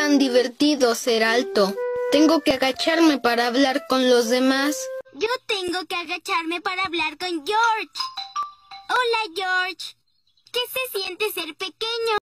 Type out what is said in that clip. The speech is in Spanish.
tan divertido ser alto. Tengo que agacharme para hablar con los demás. Yo tengo que agacharme para hablar con George. Hola, George. ¿Qué se siente ser pequeño?